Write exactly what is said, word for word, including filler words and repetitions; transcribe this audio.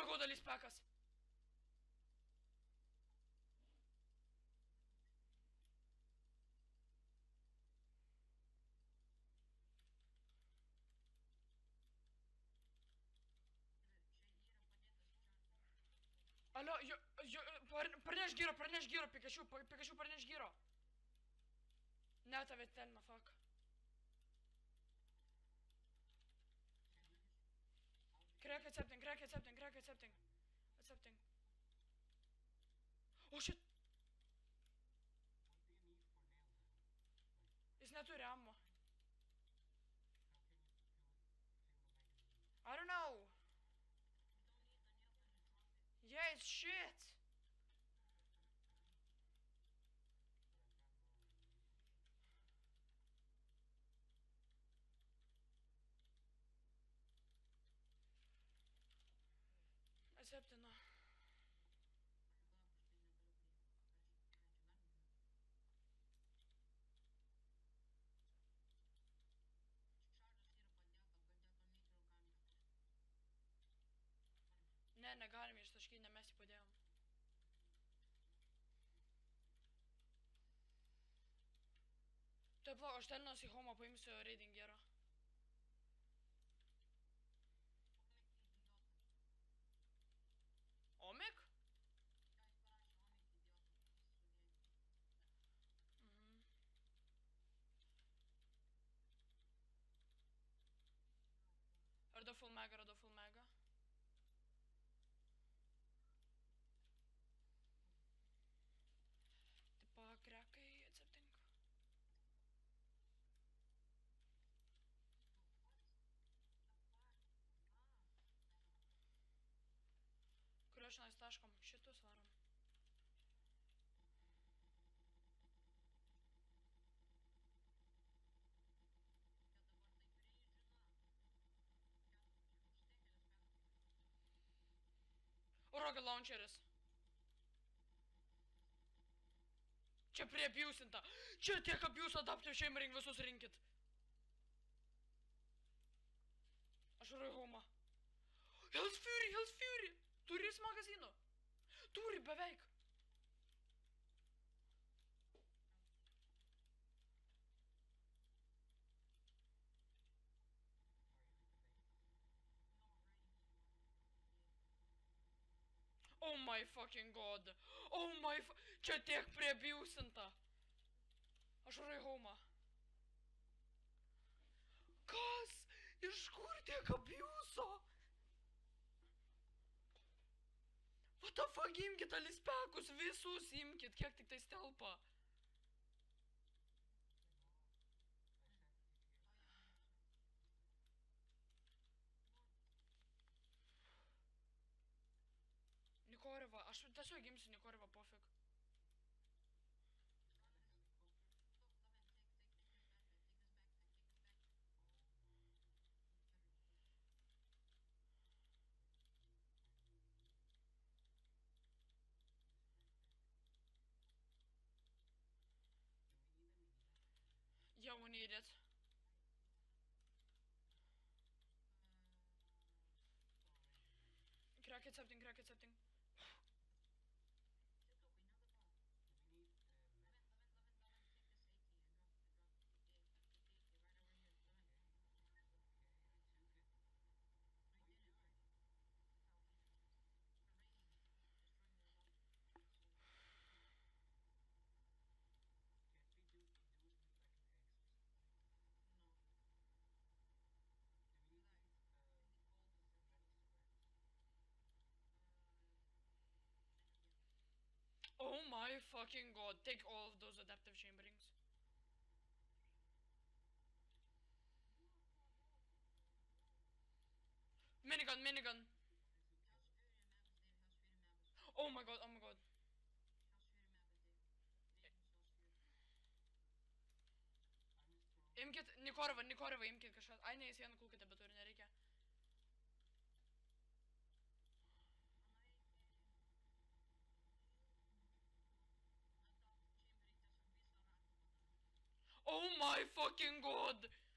god, dalis pekas. Alio, jo, jo, parneš gyro, parneš gyro, Pikachu, Pikachu parneš gyro. Ne, tave telna, fuck. Crack accepting, crack accepting, crack accepting. Accepting. Oh shit! Jis neturi ammo. I don't know. Yeah, it's shit. Accepting now. Ne, negalime ištaškyti, ne mes jį padėjom. Taip, aš telinos į homą paimsiu raiding gerą. Omik? Mhm. Radau full mega, radau full mega. Tipo, krekai, accepting. Kurio šiandien taškom? Šitus varom. Rocket launcheris. Čia prie abusinta. Čia tiek abuse adaptive shammering visus rinkit. Aš varu į homą. Hell's Fury, Hell's Fury. Turi magazino. Turi beveik. Oh my fucking god. Oh my fu... Čia tiek prie abusinta. Aš varu į homą. Kas? Iš kur tiek abuso? What the fuck, imkit alispekus, visus imkit, kiek tik tai telpa. Nikoreva, aš tiesiog imsiu Nikoreva, pofik. Yeah, we need it. Crack accepting, crack accepting. Oh my fucking god, take all of those adaptive chamberings. Minigun, minigun. Oh my god, oh my god. Imkit, Nikoreva, Nikoreva, imkit kažką. Ai, ne, jis vieną kulkite, bet turi nereikia. Oh my fucking god!